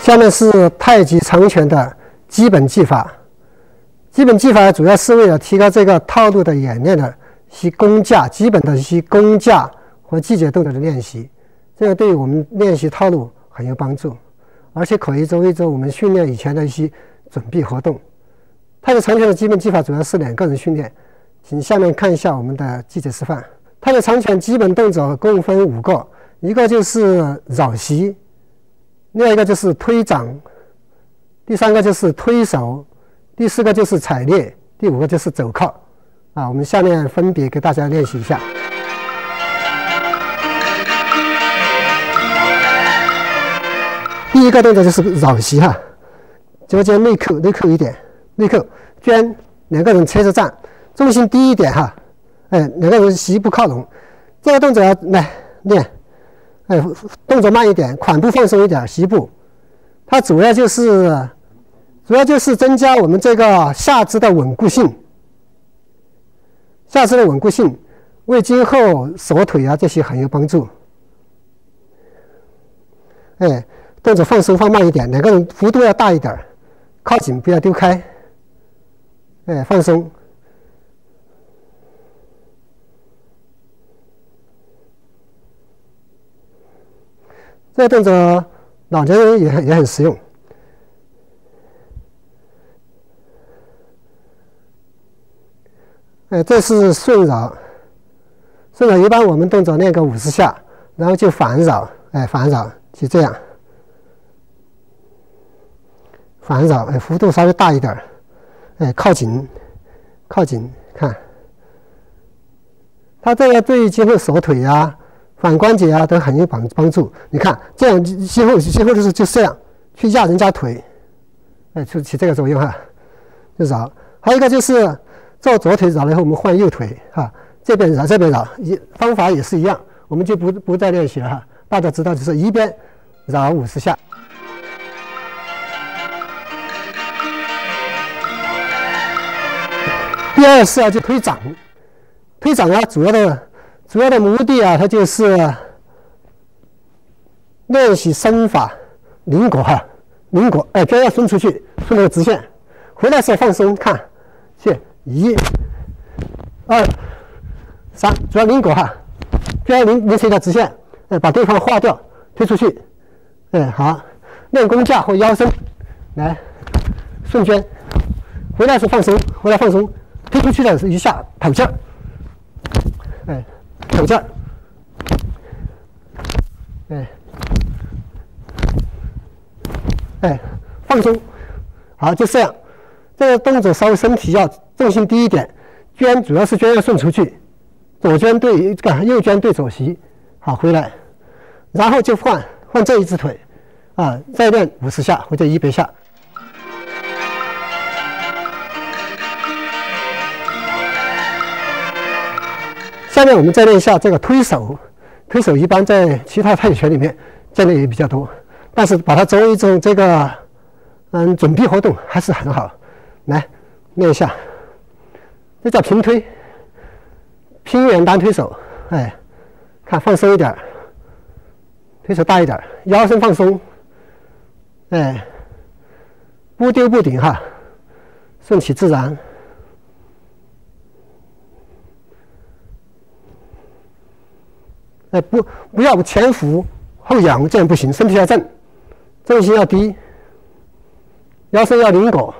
下面是太极长拳的基本技法。基本技法主要是为了提高这个套路的演练的一些功架，基本的一些功架和季节动作的练习，这个对于我们练习套路很有帮助，而且可以作为我们训练以前的一些准备活动。太极长拳的基本技法主要是2个人训练，请下面看一下我们的具体示范。太极长拳基本动作共分5个，一个就是绕膝，另外一个就是推掌，第3个就是推手，第4个就是踩裂，第5个就是肘靠。我们下面分别给大家练习一下。第一个动作就是绕膝哈，脚尖内扣一点，内扣捐，2个人侧着站，重心低一点哈，2个人膝部靠拢。这个动作要来练，动作慢一点，髋部放松一点，膝部。它主要就是增加我们这个下肢的稳固性，为今后手腿这些很有帮助。动作放松放慢一点，2个人幅度要大一点，靠紧不要丢开，放松。这个动作老年人也很实用。这是顺绕，一般我们动作练个50下，然后就反绕，反绕就这样，反绕，幅度稍微大一点，靠紧，看，它这个对今后手腿反关节都很有帮助。你看，这样今后就是这样去压人家腿，起这个作用哈，就绕。还有一个就是做左腿绕了以后，我们换右腿哈，这边绕，方法也是一样，我们就不再练习了哈。大家知道就是一边绕50下。第2式就推掌，主要的目的它就是练习身法灵活灵活，肩要伸出去，顺那个直线，回来时候放松，看，1、2、3，主要灵活肩要拧成一条直线，把对方划掉，推出去，好，练功架或腰身，来，顺肩，回来时放松，推出去的是一下跑劲儿，跑劲儿，放松，好，就这样。这个动作稍微身体要重心低一点，肩主要是肩要顺出去，左肩对右肩对左膝，好，回来，然后就换这一只腿，再练50下或者100下。下面我们再练一下这个推手，一般在其他太极拳里面见的也比较多，但是把它作为一种这个准备活动还是很好。来练一下，这叫平推，平远单推手，看放松一点，推手大一点，腰身放松，不丢不顶哈，顺其自然。不要前俯后仰，这样不行，身体要正，重心要低，腰身要灵活。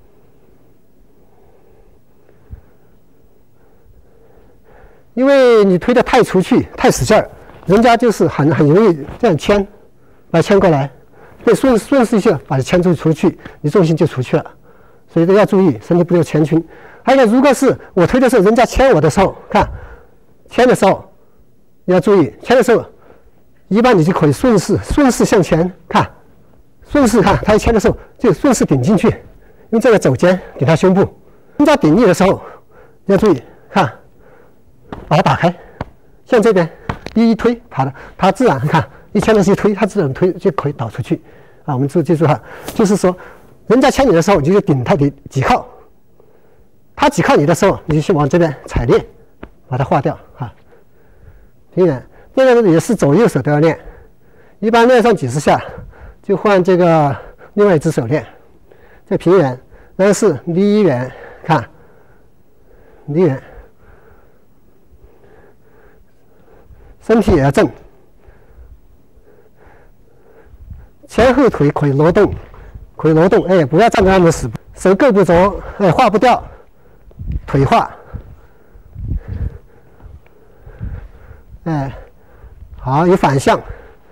因为你推得太出去，太使劲儿，人家就是很容易这样牵，把它牵过来，对，顺势一下把它牵出去，你重心就出去了，所以都要注意身体不要前倾。还有一个，如果是我推的时候，人家牵我的时候，看牵的时候你要注意，牵的时候一般你就可以顺势向前看，顺势看他一牵的时候就顺势顶进去，用这个肘尖顶他胸部。人家顶你的时候要注意看。把它打开，像这边一推它自然看一牵的是一推，它自然推就可以倒出去我们记住就是说人家牵你的时候，你就顶他的脊靠，他脊靠你的时候，你就去往这边踩练，把它划掉平远。这个也是左右手都要练，一般练上几十下， 就换这个另外一只手链，这平圆，然后是离圆，看离圆，身体也要正，前后腿可以挪动，哎，不要站得那么死，手够不着，哎，画不掉，腿画，哎，好，有反向，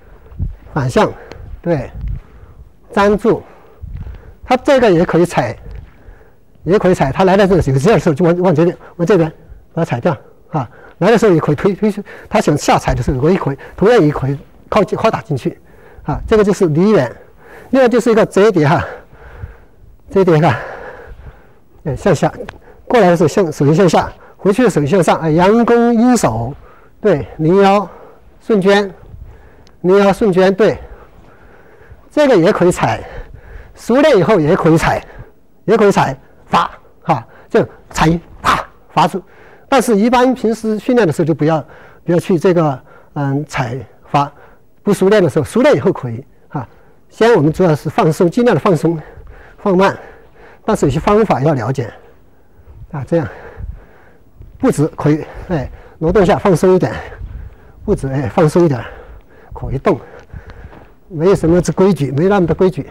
对，粘住，它这个也可以踩，它来的时候有这样的时候就往这边把它踩掉啊，来的时候也可以推去，它想下踩的时候我也可以，同样也可以靠打进去。啊，这个就是离圆，另外就是一个折叠哈，看，向下，过来的时候手心向下，回去的手心向上，哎，阳弓阴手，对，零腰顺肩，对，这个也可以踩，熟练以后也可以踩，罚哈，就踩啪罚住，但是一般平时训练的时候就不要去这个踩罚。不熟练的时候，熟练以后可以啊。先我们主要是放松，尽量的放松，放慢，但是有些方法要了解啊。这样步子可以哎挪动一下，放松一点，步子哎放松一点，可以动，没有什么规矩，没那么多规矩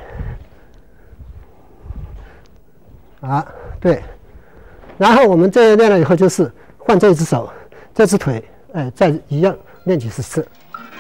啊。对，然后我们这练了以后，就是换这只手，这只腿，哎，再一样练几十次。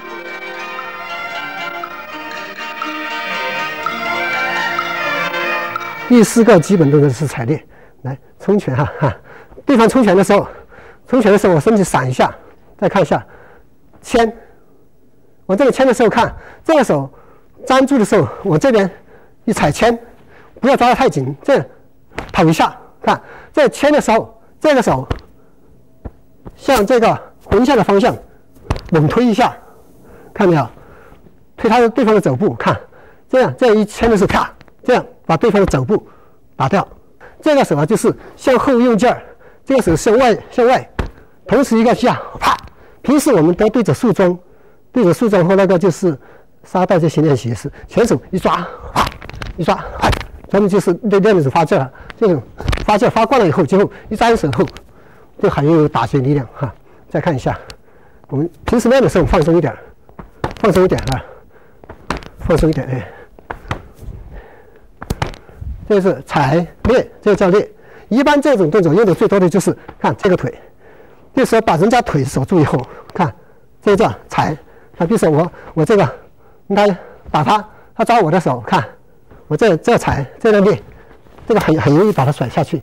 第4个基本动作是踩链，来冲拳哈，对方冲拳的时候，我身体闪一下，再看一下，牵，我这个牵的时候看，这个手粘住的时候，我这边一踩牵，不要抓得太紧，这样跑一下，看这牵的时候，这个手向这个横向的方向猛推一下，看到没有？推对方的肘部，看这样一牵的时候，啪，这样。把对方的肘部打掉，这个手啊就是向后用劲儿，这个手向外，同时一个下，啪！平时我们都对着树桩和那个就是沙袋这些练习是，前手一抓，啪，咱们就是练的是发劲了，这种发劲发惯了以后，最后一抓手后，就很有打拳力量哈。再看一下，我们平时练的时候放松一点啊，哎。这是踩练，这个叫练。一般这种动作用的最多的就是看这个腿，这时候把人家腿守住以后，看这个叫踩。比如说我这个，他打他抓我的手，看我这踩这样练，这个很容易把他甩下去。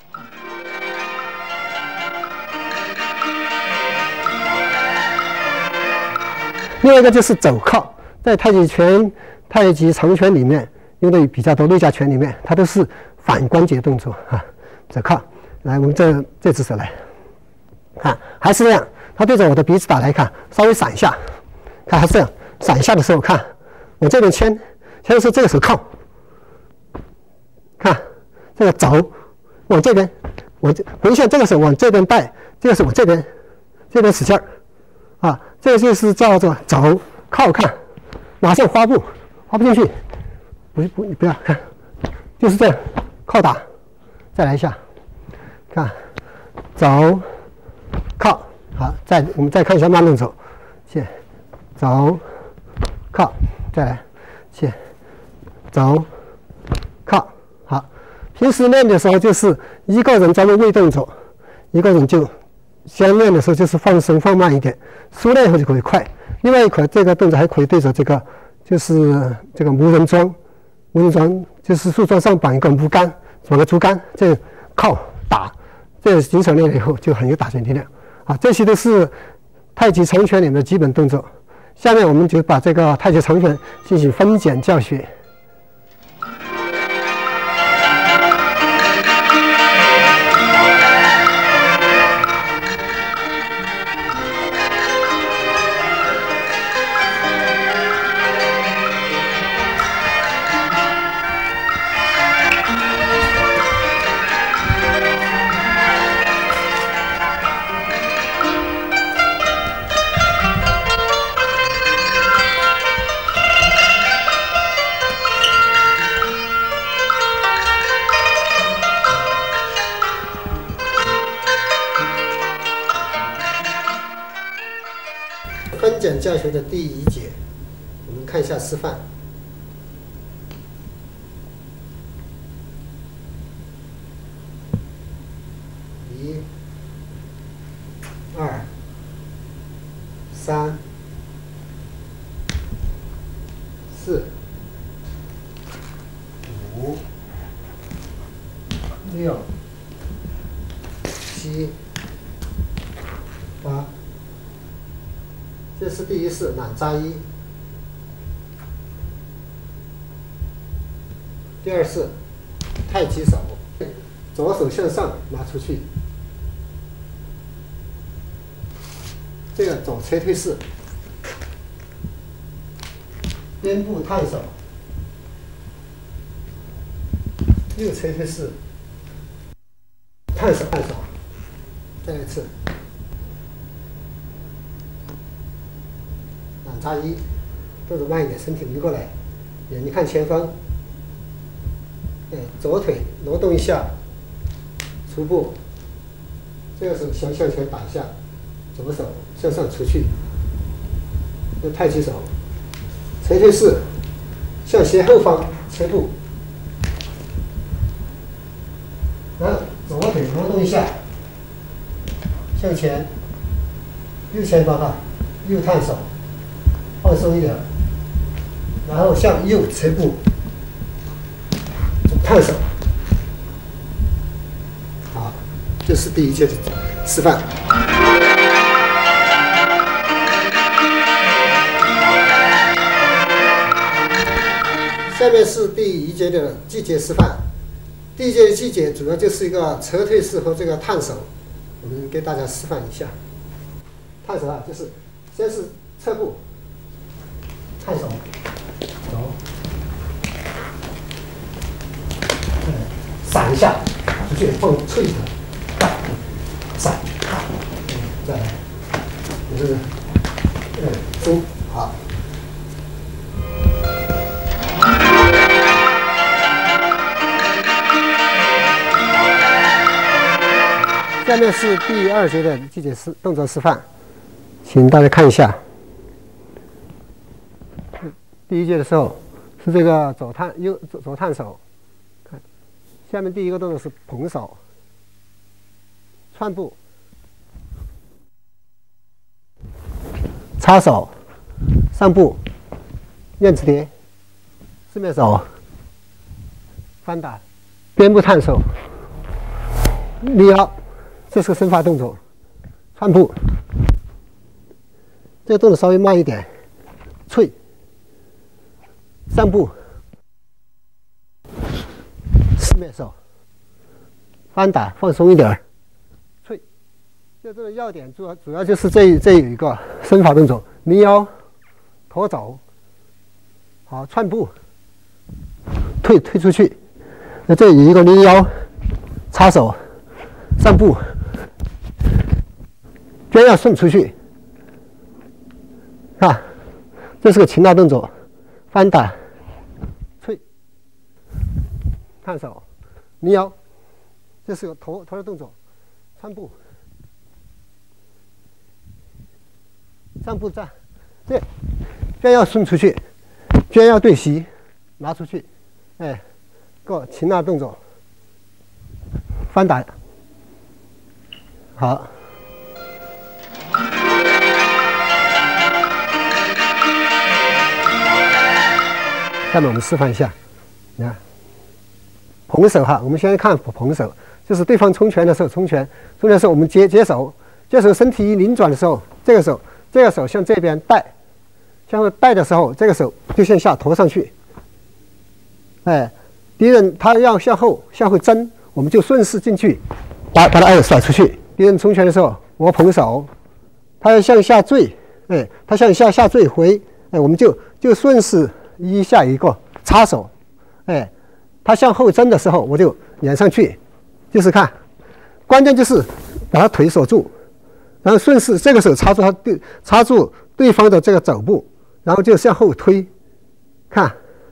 另外一个就是肘靠，在太极长拳里面。用的比较多，内家拳里面它都是反关节动作啊，肘靠。来，我们这只手来，看还是这样，他对着我的鼻子打来，看稍微闪一下，看还是这样，闪一下的时候，看我这边牵的时候，这个手靠，看这个肘往这边，我回向这个手往这边带，这个手往这边使劲儿啊，这个就是叫做肘靠，看马上花不进去。你不要看，就是这样靠打，再来一下，看走靠，好，我们再看一下慢动作，走靠，再来，走靠，好。平时练的时候就是一个人专门为动作，一个人就先练的时候就是放松放慢一点，熟练以后就可以快。另外一块这个动作还可以对着这个就是这个木人桩就是树桩上绑一个木杆，绑个竹竿，这靠打，这经常练了以后就很有打拳力量啊。这些都是太极长拳里面的基本动作。下面我们就把这个太极长拳进行分解教学。 分拣教学的第1节，我们看一下示范。1、2、3、4、5、6、7、8。这是第1式懒扎衣。第2式太极手，左手向上拿出去。这个左垂推式，边部探手，右垂推式，探手，再一次。懒扎衣，动作慢一点，身体移过来，眼睛看前方。左腿挪动一下，出步。这个手向前打一下，左手向上出去。这太极手，垂推式，向斜后方切步。然后左腿挪动一下，向前，右前方哈，右探手。放松一点，然后向右切步，探手。好，这是第1节的示范。下面是第1节的技节示范。第1节的技节主要就是一个侧推式和这个探手，我们给大家示范一下。探手啊，就是先是侧步。探手，走，闪一下，出去放脆的，闪，再来，就是松，好。下面是第2节的技节动作示范，请大家看一下。第1节的时候是这个左探手，看，下面第1个动作是捧手、窜步、插手、上步、燕子蝶、四面手、翻打、边部探手、立腰，这是个身法动作，窜步。这个动作稍微慢一点，脆。上步，四面手，翻打放松一点，脆。这个要点主要就是这有一个身法动作，离腰，驼走，好窜步，退出去。那这有一个离腰，插手，上步，边要顺出去。看，这是个擒拿动作，翻打。探手，离腰，这是个头的动作，窜步，上步站，这边要顺出去，边要对齐，拿出去，个擒拿动作，翻打，好。下面我们示范一下，你看。捧手哈，我们先看捧手，就是对方冲拳的时候冲拳的时候，我们接手身体一拧转的时候，这个手向这边带，向后带的时候，这个手就向下托上去。敌人他要向后挣，我们就顺势进去，把他甩出去。敌人冲拳的时候，我捧手，他要向下坠，他向下坠回，我们就顺势一下一个插手，他向后挣的时候，我就撵上去，就是看，关键就是把他腿锁住，然后顺势这个手插住对方的这个肘部，然后就向后推，看，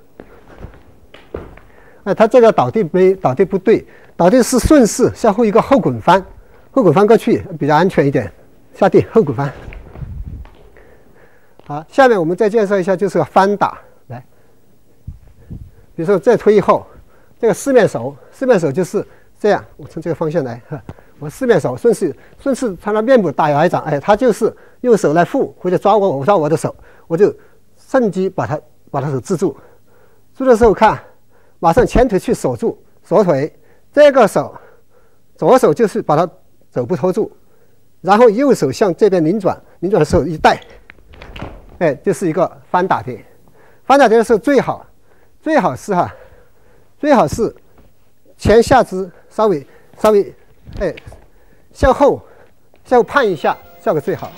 他这个倒地不对，倒地是顺势向后一个后滚翻过去比较安全一点，下地后滚翻， 好，下面我们再介绍一下就是翻打。来，比如说再推以后，这个四面手就是这样，我从这个方向来，我四面手顺势朝他面部打摇一掌，哎，他就是用手来护或者抓我的手，我就趁机把他手制住。住的时候看，马上前腿去锁住锁腿，这个手左手就是把他肘部托住，然后右手向这边拧转的时候一带，哎，就是一个翻打叠。翻打叠的时候最好是前下肢稍微哎向后盼一下，效果最好。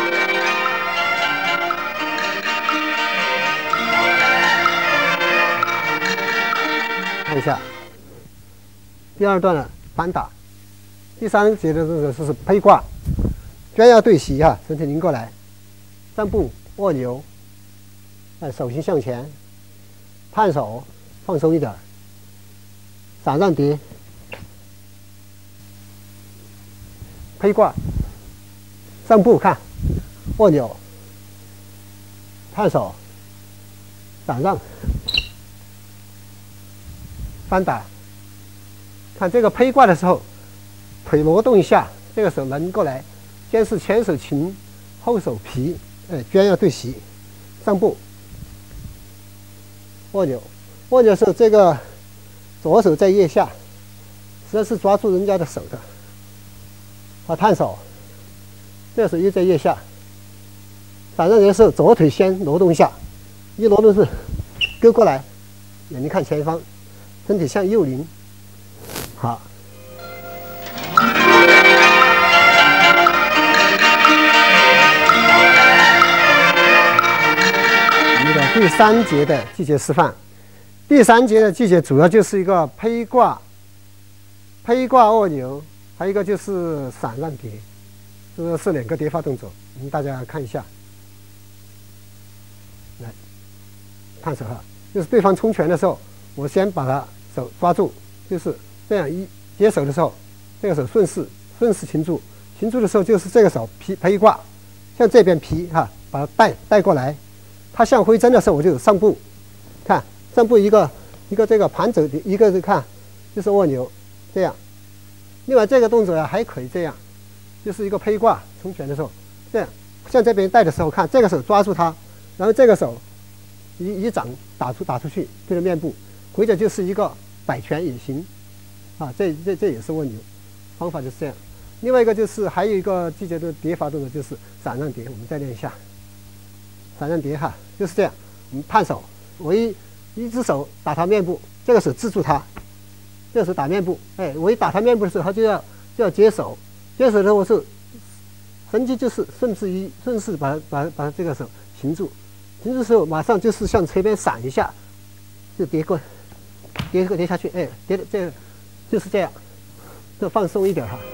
看一下第二段的翻打，第三节的这个是胚挂，鸳鸯对袭哈，身体拧过来，上步卧牛，手心向前，探手放松一点，闪让叠，胚挂，上步看卧牛，探手，闪让。翻打，看这个胚挂的时候，腿挪动一下，这个手抡过来，先是前手擒，后手皮，哎，鸳鸯对袭，上步，卧牛的时候，这个左手在腋下，实际上是抓住人家的手的，啊，探手，这个手又在腋下，反正的时候左腿先挪动一下，一挪动是勾过来，眼睛看前方。身体向右拧，好。我们的第三节的季节示范，第三节的季节主要就是一个胚挂卧牛，还有一个就是闪让叠，这是两个叠发动作，我们大家看一下。来，探手哈，就是对方冲拳的时候，我先把他手抓住，就是这样一接手的时候，这个手顺势擒住的时候，就是这个手胚挂，向这边皮哈，把它带过来。它向回针的时候，我就上步，看上步一个这个盘肘，一个是看就是卧牛，这样。另外这个动作呀还可以这样，就是一个胚挂冲拳的时候，这样向这边带的时候，看这个手抓住它，然后这个手一掌打出去，对着面部。或者就是一个摆拳也行，啊，这也是卧牛，方法就是这样。另外一个就是还有一个季节的叠法动作就是闪让叠，我们再练一下。闪让叠哈，就是这样。我们探手，我一只手打他面部，这个手制住他，这个手打面部，哎，我一打他面部的时候，他就要接手，接手的时候我是神机就是顺势把这个手擒住的时候，马上就是向侧边闪一下，就叠下去，哎，叠的这个就是这样，就放松一点哈。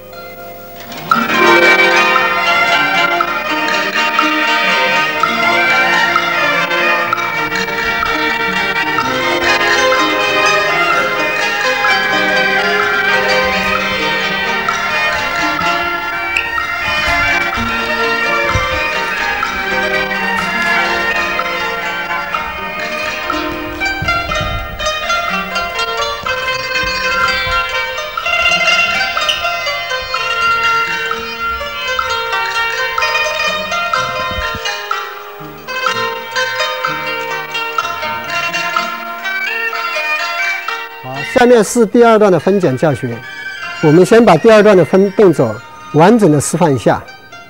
下面是第二段的分解教学，我们先把第二段的分动作完整的示范一下。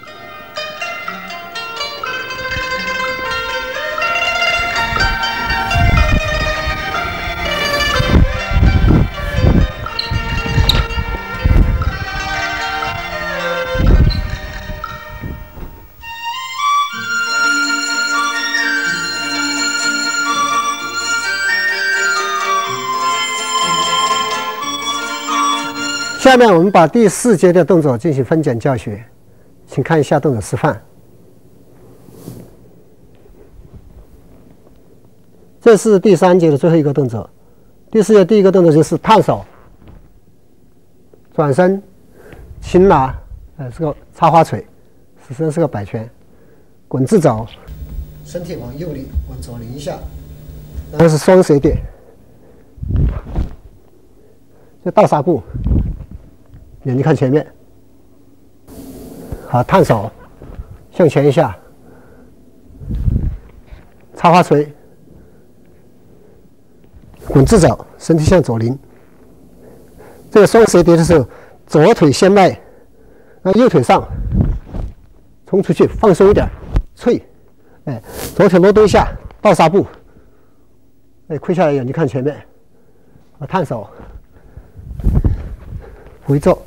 下面我们把第4节的动作进行分解教学，请看一下动作示范。这是第3节的最后一个动作。第4节第一个动作就是探手、转身、擒拿，是个插花锤，实际上是个摆拳，滚自走， 身体往左拧一下，然后是双斜跌，就倒刹步，眼睛看前面，好，探手向前一下，插花锤，滚直走，身体向左拧。这个双斜跌的时候，左腿先迈，然后右腿上，冲出去，放松一点，脆，哎，左腿挪动一下，倒刹步，哎，跪下来，眼睛看前面，啊，探手，回坐。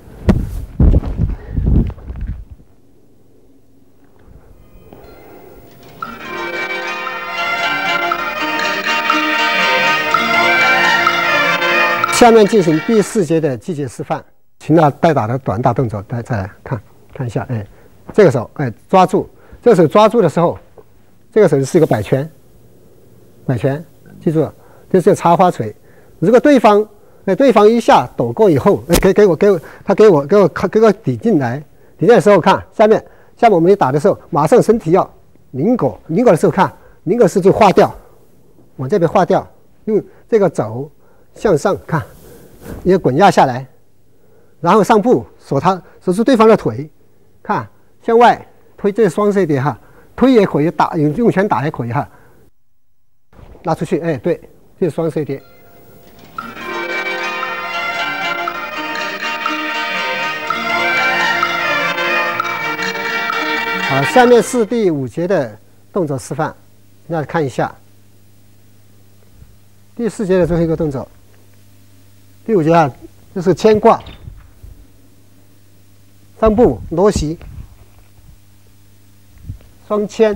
下面进行第4节的击节示范，擒拿带打的短打动作，大家再来看一下，哎，这个手，哎，抓住，这个手抓住的时候，这个手是一个摆拳，记住了，这是插花锤。如果对方一下抖过以后，哎，给我抵进来的时候，看下面我们一打的时候，马上身体要拧过的时候，看拧过是就划掉，往这边划掉，用这个肘向上看，也滚压下来，然后上步锁住对方的腿，看向外推，这是双斜跌哈，推也可以打，用拳打也可以哈，拉出去，哎，对，这是双斜跌。好，下面是第5节的动作示范，大家看一下。第4节的最后一个动作。第5节啊，就是牵挂，上步挪膝，双牵，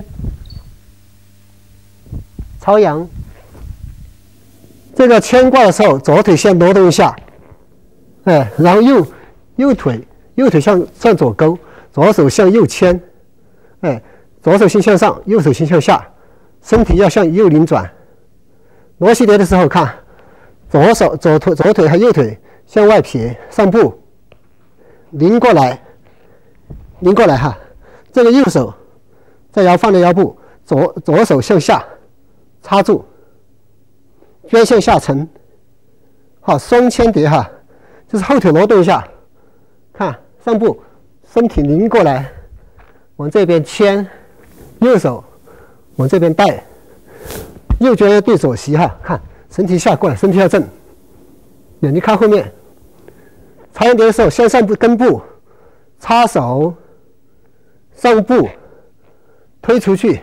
朝阳。这个牵挂的时候，左腿先挪动一下，哎，然后右腿向左勾，左手向右牵，哎，左手心向上，右手心向下，身体要向右拧转。挪膝跌的时候，看。左腿和右腿向外撇，上步，拧过来哈。这个右手在放在腰部，左手向下插住，肩向下沉。好，双牵跌哈，就是后腿挪动一下，看上步，身体拧过来，往这边牵，右手往这边带，右肩对左膝哈，看。身体下过来，身体要正，眼睛看后面。朝阳跌的时候，先上步跟步，插手，上步，推出去。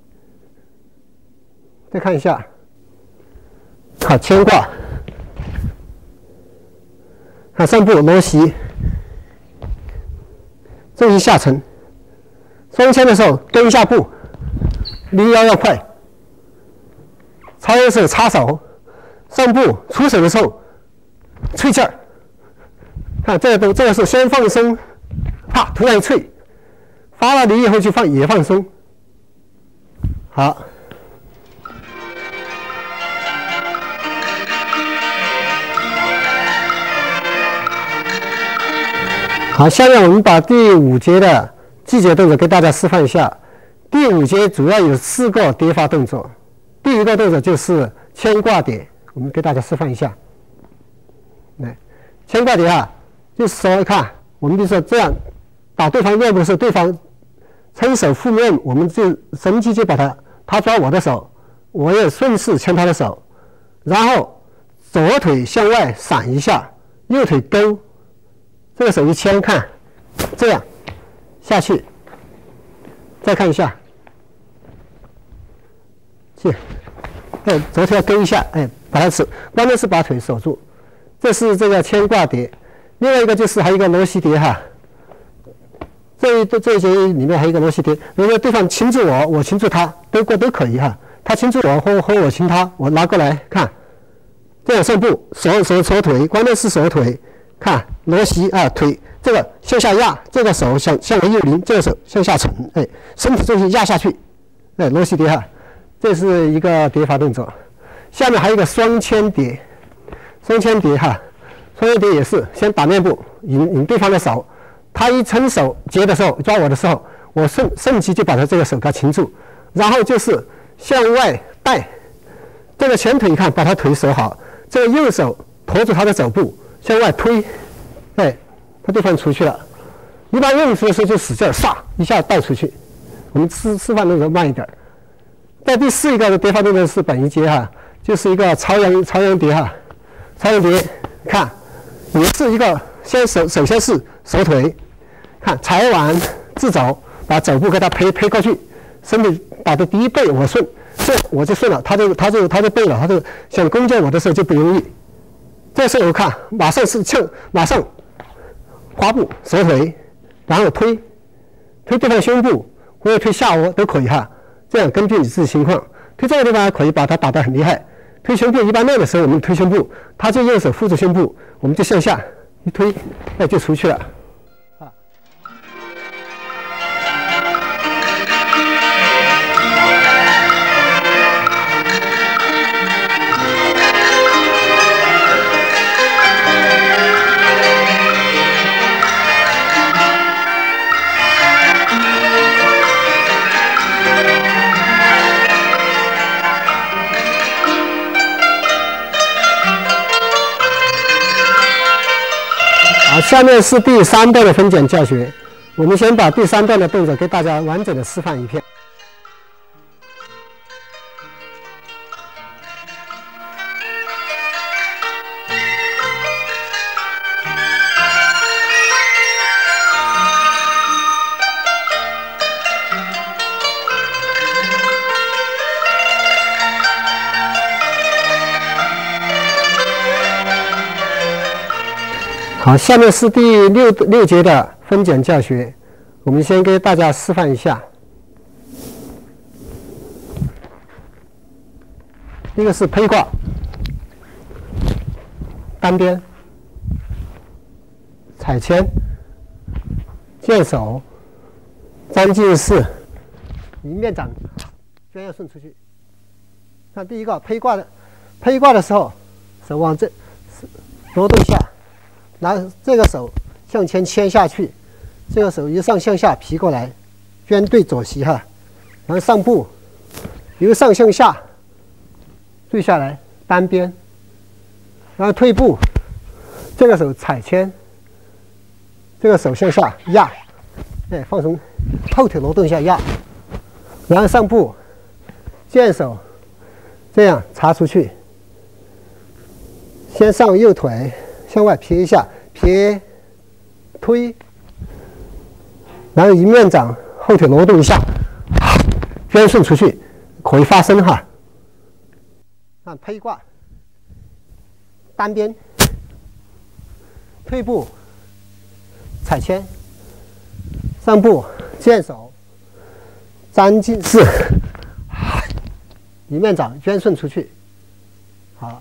再看一下，好，牵挂，好，上步挪膝，重心下沉。双牵的时候跟一下步，离腰要快。朝阳的时候插手。上步出手的时候，脆劲儿，看这个是先放松，啪，突然一脆，发了力以后就也放松。好，好，下面我们把第5节的击节动作给大家示范一下。第5节主要有4个跌法动作，第1个动作就是牵挂跌。我们给大家示范一下，来，牵挂跌啊，就是说，看，我们比如说这样打对方面部的时候，对方撑手负面，我们就神机就把他抓我的手，我也顺势牵他的手，然后左腿向外闪一下，右腿勾，这个手一牵，看，这样下去，再看一下，去，哎，左腿要勾一下，哎。把它关键是把腿守住，这是这个牵挂跌。另外一个就是还有一个挪膝跌哈，这一节里面还有一个挪膝跌。如果对方擒住我，我擒住他，都可以哈。他擒住我或我擒他，我拿过来看，这样上步锁腿，关键是锁腿，看挪膝啊，腿这个向下压，这个手向右拧，这个手向下沉，哎，身体重心压下去，哎，挪膝跌哈，这是一个跌法动作。下面还有一个双牵跌哈，双牵跌也是先打面部引对方的手，他一撑手接的时候抓我的时候，我瞬即就把他这个手给他擒住， 然后就是向外带，这个前腿你看把他腿守好，这个右手托住他的肘部向外推，哎，他对方出去了。一般用的时候就使劲唰一下带出去。我们示范动作慢一点。在第4个的叠发动作是本一节哈，就是一个朝阳叠哈，朝阳叠，看也是一个首先是手腿，看踩完自肘，把肘部给它推过去，身体把它第一背我顺，这我就顺了，他就背了，他就想攻击我的时候就不容易。这时候看马上滑步手腿，然后推对方胸部或者推下窝都可以哈。这样根据你自己情况，推这个地方可以把它打得很厉害。推胸部一般练的时候，我们推胸部，他就右手扶住胸部，我们就向下一推，那就出去了。下面是第3段的分解教学，我们先把第3段的动作给大家完整的示范一遍。好，下面是第6节的分解教学，我们先给大家示范一下。一个是胚挂，单边，踩牵，剑手，张进士，迎面掌，肩要顺出去。看第一个胚挂的时候，手往这挪动下。拿这个手向前牵下去，这个手由上向下劈过来，肩对左膝哈，然后上步，由上向下坠下来单边，然后退步，这个手踩牵，这个手向下压，哎，放松，后腿挪动一下压，然后上步，剑手，这样插出去，先上右腿。向外撇一下，撇，推，然后迎面掌，后腿挪动一下，肩顺出去，可以发声哈。看胚挂，单边，退步，踩牵，上步，剑手，张进士，迎面掌，肩顺出去，好。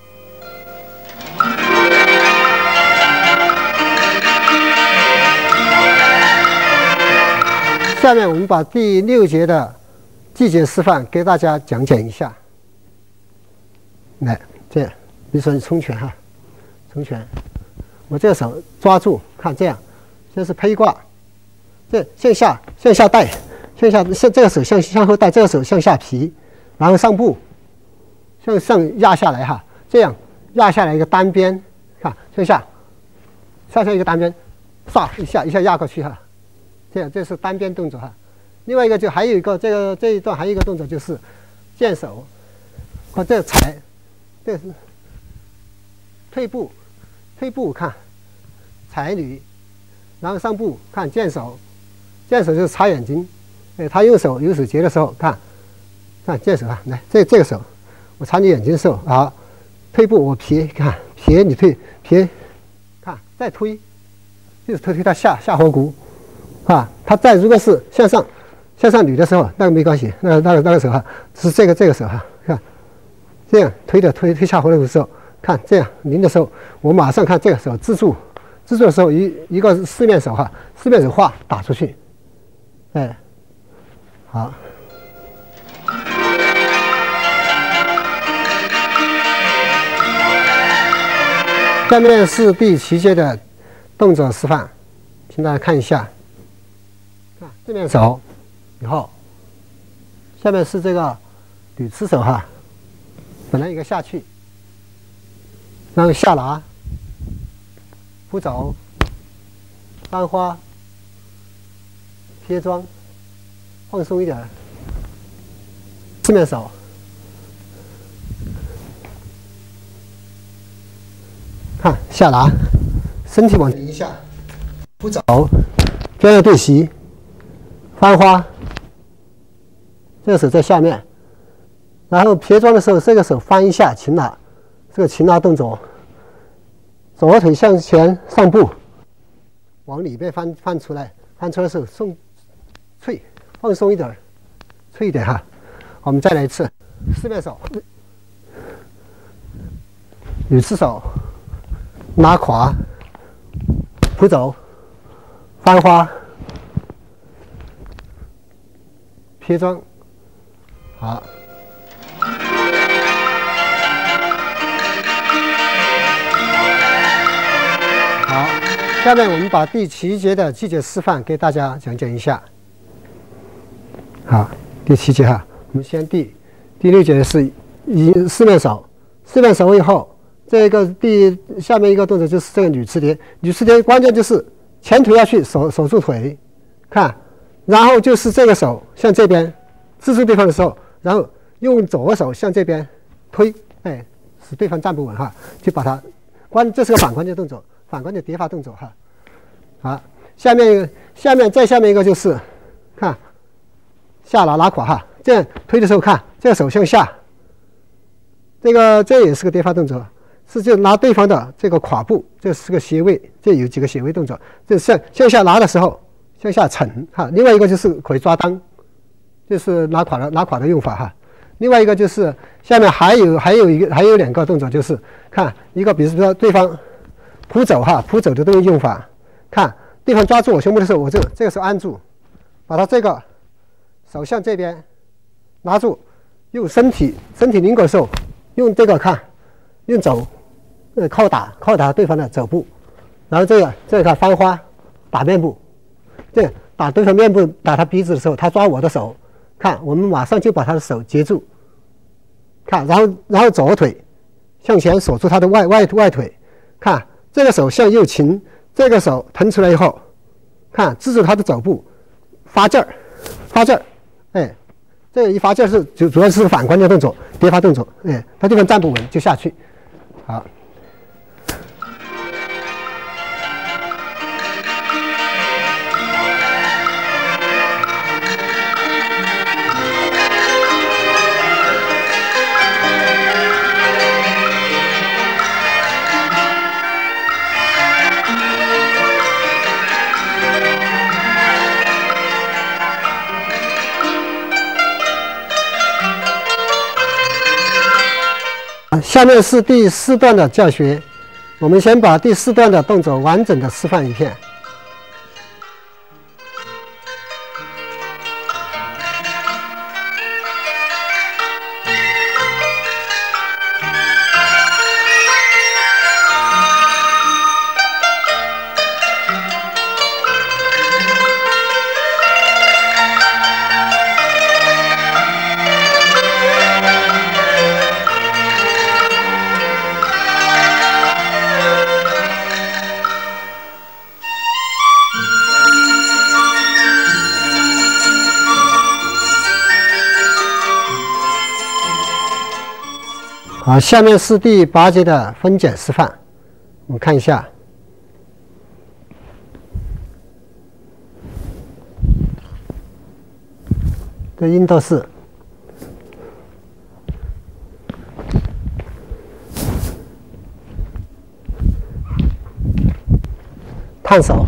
下面我们把第6节的技节示范给大家讲解一下。来，这样，比如说你冲拳哈，冲拳，我这个手抓住，看这样，这是胚挂，这向下带，这个手向后带，这个手向下劈，然后上步，向上压下来哈，这样压下来一个单边，看向下一个单边，唰一下压过去哈。这样，这是单边动作哈。另外一个就还有一个这一段还有一个动作就是剑手，看这踩，这是退步看踩捋，然后上步看剑手就是擦眼睛，哎，他右手截的时候看剑手啊，来这个手我擦你眼睛的时候啊，退步我撇，看撇你退撇，看再推，就是推他下颌骨。啊，他再如果是向上捋的时候，那个没关系，那个手哈，是这个手哈，看这样推下颌骨的时候，看这样拧的时候，我马上看这个手制住的时候，一个四面手哈，四面手画打出去，哎，好。下面是第7节的动作示范，请大家看一下。这面手以后下面是这个捋刺手哈，本来一个下去，然后下拿，扑走，翻花，贴装，放松一点，四面手，看下拿，身体往一下，扑走，边上对齐，翻花。 这个手在下面，然后撇装的时候，这个手翻一下擒拿，这个擒拿动作，左腿向前上步，往里边翻出来，翻出来的时候送脆，放松一点，脆一点哈。我们再来一次，四面手，捋刺手，拉胯，扑走，翻花，撇装。 好，好，下面我们把第7节的技节示范给大家讲解一下。好，第7节哈，我们先第6节是四面手，四面手以后，这个下面一个动作就是这个捋刺叠，捋刺叠关键就是前腿要去守住腿，看，然后就是这个手向这边支住对方的时候。 然后用左手向这边推，哎，使对方站不稳哈，就把它这是个反关节动作，反关节叠发动作哈。好，下面再下面一个就是看下拉胯哈，这样推的时候看这个手向下，这也是个叠发动作，是就拿对方的这个胯部，这是个斜位，这有几个斜位动作，这向下拿的时候向下沉哈。另外一个就是可以抓裆。 这是拉胯的用法哈，另外一个就是下面还有2个动作，就是看一个，比如说对方扑走哈，扑走的这个用法，看对方抓住我胸部的时候，我这个时候按住，把他这个手向这边拿住，用身体拧过的时候，用这个看，用肘靠打对方的肘部，然后这个看翻花打面部，这打对方面部打他鼻子的时候，他抓我的手。 看，我们马上就把他的手接住，看，然后左腿向前锁住他的外腿，看这个手向右擒，这个手腾出来以后，看支住他的肘部，发劲儿，哎，这个一发劲是主要是反关节动作，叠发动作，哎，他对方站不稳就下去，好。 下面是第4段的教学，我们先把第4段的动作完整的示范一遍。好，下面是第8节的分解示范，我们看一下。这阴斗式，探手，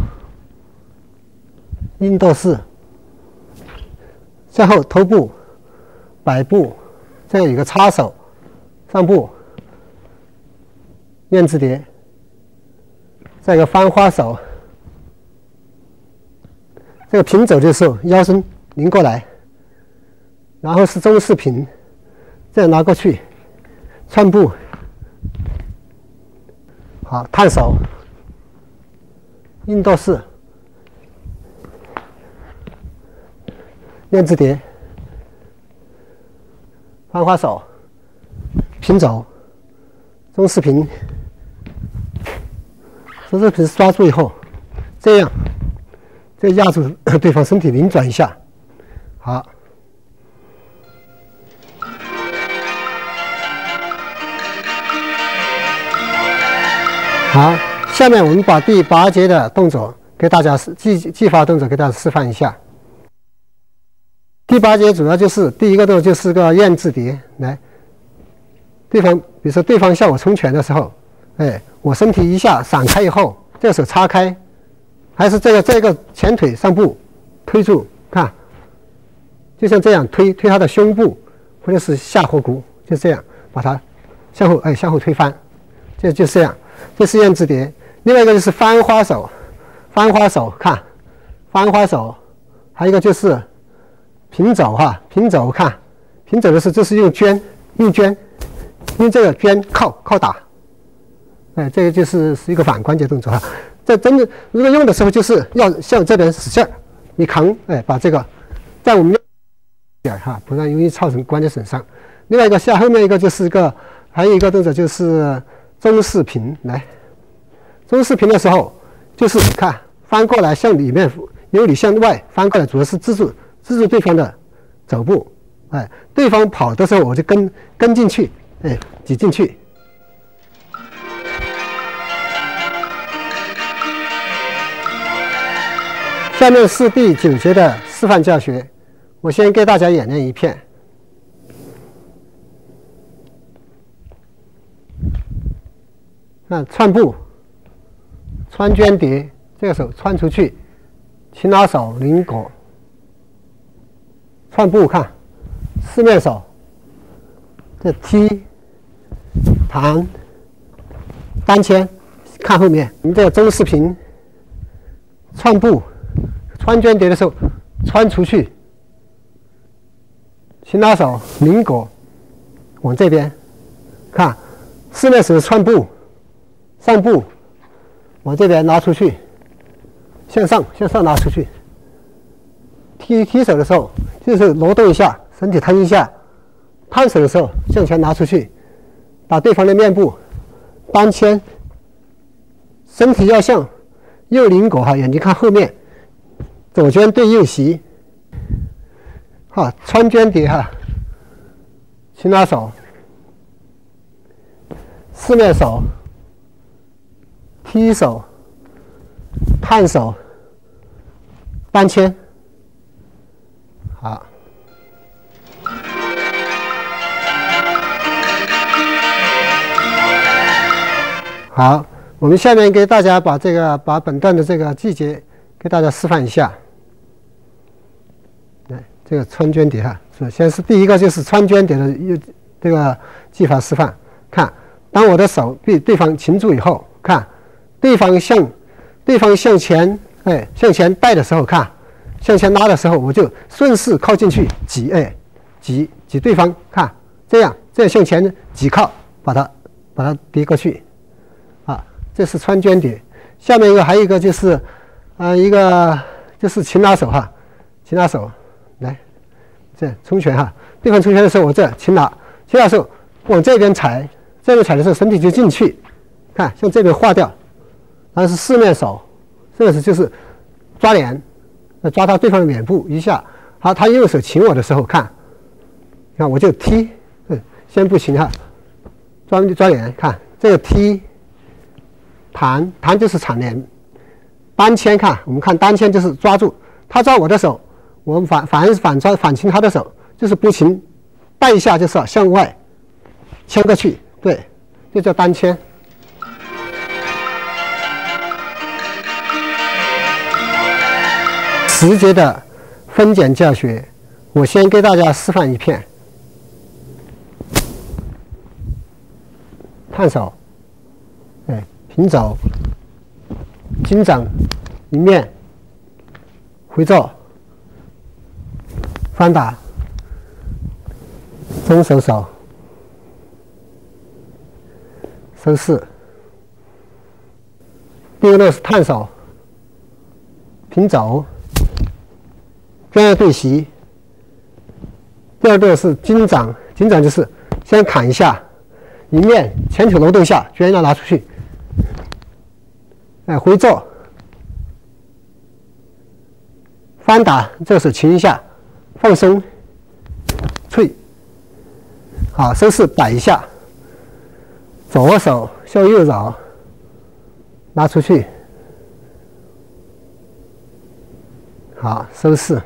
阴斗式，最后头部、摆部，这样有个插手。 上步，燕子蝶，再一个翻花手，这个平走的时候腰身拧过来，然后是中式平，这样拿过去，穿步，好，探手，印度式，燕子蝶， 翻花手，平肘，中式平，中式平抓住以后，这样，再压住对方身体，拧转一下，好。好，下面我们把第8节的动作给大家技法动作给大家示范一下。第8节主要就是第一个动作就是个燕字蝶，来，对方比如说对方向我冲拳的时候，哎，我身体一下闪开以后，这个手叉开，还是这个前腿上部推住，看，就像这样推他的胸部或者是下颌骨，就这样把它向后推翻，就这样。这是燕字蝶。另外一个就是翻花手，翻花手看，翻花手，还有一个就是平肘哈，平肘看，平肘的是这是用这个绢靠打，哎，这个就是一个反关节动作哈。这真的如果用的时候就是要向这边使劲儿，你扛，哎，把这个在我们点哈，不然容易造成关节损伤。另外一个后面一个就是还有一个动作就是中式平，来，中式平的时候就是看翻过来向里面，由里向外翻过来，主要是支住对方的肘部，哎，对方跑的时候我就跟进去，哎，挤进去。下面是第9节的示范教学，我先给大家演练一遍。看窜步，穿绢蝶，这个手穿出去，擒拿手拧果，窜步看，四面手，这踢，弹，单牵，看后面，我们这个中式平，窜步，穿绢蝶的时候穿出去，擒拿手拧果，往这边，看，四面手窜步。上步，往这边拿出去，向上拿出去。踢手的时候，就是挪动一下，身体腾一下；探手的时候，向前拿出去，把对方的面部单牵，身体要向右拧果哈，眼睛看后面，左绢对右袭，哈，穿绢蝶哈，擒拿手，四面手。踢手、探手、单牵，好。好，我们下面给大家把本段的这个季节给大家示范一下。来，这个穿绢蝶哈，首先是第一个就是穿绢蝶的这个技法示范。看，当我的手被对方擒住以后，看。对方向前，哎，向前带的时候，看，向前拉的时候，我就顺势靠进去挤，哎，挤对方，看，这样向前挤靠，把它逼过去，啊，这是穿绢蝶。下面还有一个就是，一个就是擒拿手哈，擒拿手，来，这样冲拳哈，对方冲拳的时候，我这擒拿手往这边踩，的时候身体就进去，看，向这边划掉。然后是四面手，四面手就是抓脸，抓到对方的脸部一下。好，他右手擒我的时候，看我就踢，先不擒哈，抓脸，看这个踢，弹就是铲脸，单牵看，我们看单牵就是抓住他抓我的手，我们反擒他的手，就是不擒，带一下就是向外牵过去，对，这叫单牵。10节的分解教学，我先给大家示范一遍。探手，哎，平肘，金掌，一面，回肘，翻打，中手手，收势。第一个是探手，平肘。绢对袭，第二个是金掌紧掌就是先砍一下，一面前腿挪动下，卷要拿出去，回揍，翻打，这个手擒一下，放松，脆，好，收势摆一下，左手向右绕，拉出去，好，收势，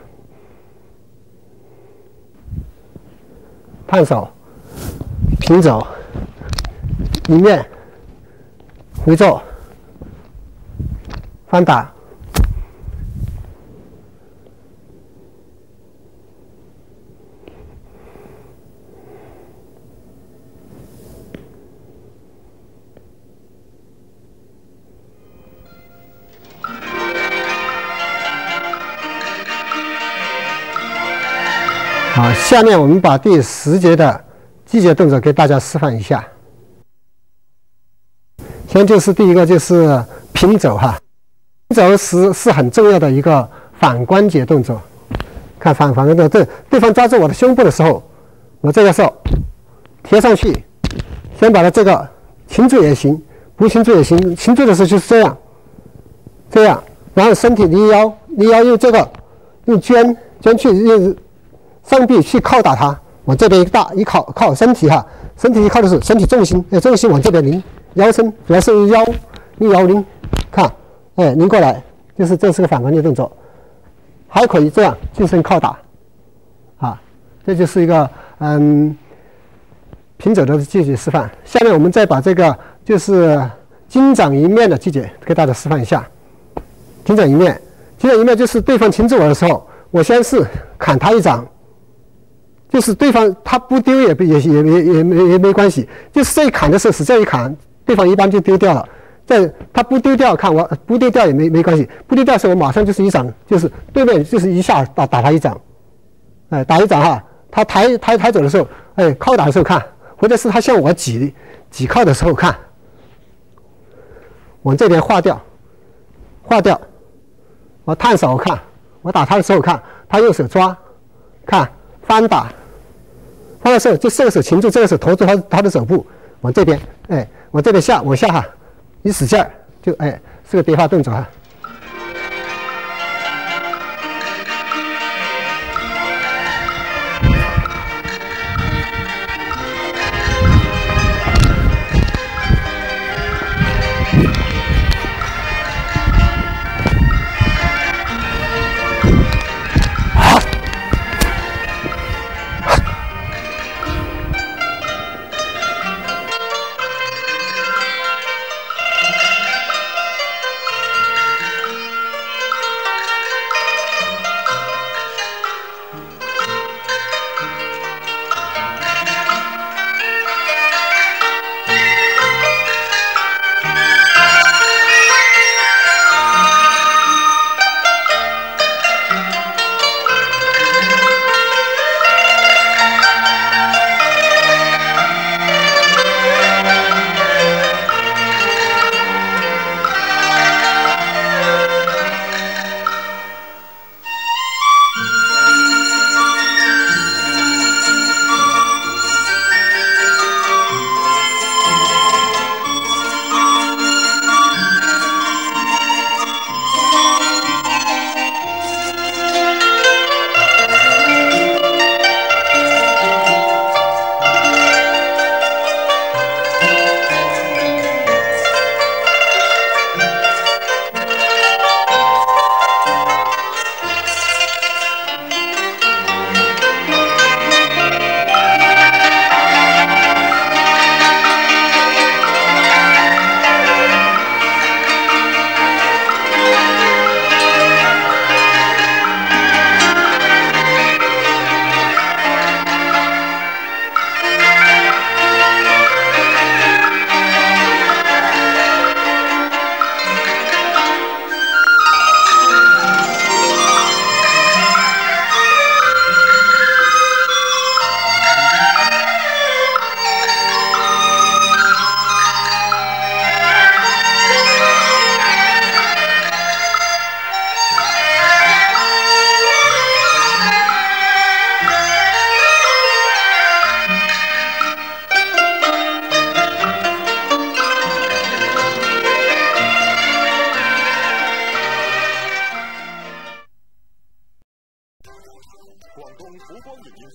探手，平走，一面回揍，翻打。好，下面我们把第10节的击节动作给大家示范一下。先就是第一个就是平走哈，平走是很重要的一个反关节动作。看反关节，对方抓住我的胸部的时候，我这个时候贴上去，先把它这个擒住也行，不擒住也行。擒住的时候就是这样，然后身体离腰用这个用卷去用上臂去靠打它，往这边一靠身体哈，身体一靠的时候，身体重心往这边拧，腰身主要是用腰拧，看，拧过来，这是个反关节动作，还可以这样近身靠打，啊，这就是一个平走的击节示范。下面我们再把这个就是金掌一面的击节给大家示范一下。金掌一面就是对方擒住我的时候，我先是砍他一掌。就是对方他不丢也没关系，就是这一砍的时候使劲一砍，对方一般就丢掉了。他不丢掉，看我不丢掉也没关系，不丢掉的时候我马上就是一掌，就是对面就是一下打他一掌，打一掌哈，他抬走的时候，靠打的时候看，或者是他向我挤靠的时候看，往这边划掉，我探手看，我打他的时候看，他右手抓，看。翻打的时候，就这个手擒住，这个手投住他的手部，往这边，往这边往下哈，一使劲儿，是个叠发动作哈。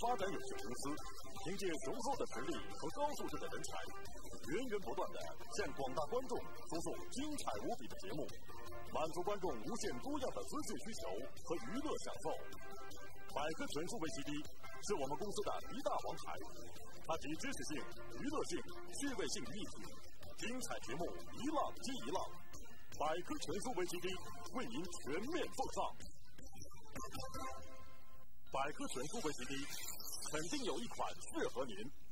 展有限公司，凭借雄厚的实力和高素质的人才，源源不断的向广大观众输送精彩无比的节目，满足观众无限多样的资讯需求和娱乐享受。百科全书 VCD 是我们公司的一大王牌，它集知识性、娱乐性、趣味性于一体，精彩节目一浪接一浪。百科全书 VCD 为您全面奉上。百科全书 VCD 肯定有一款适合您。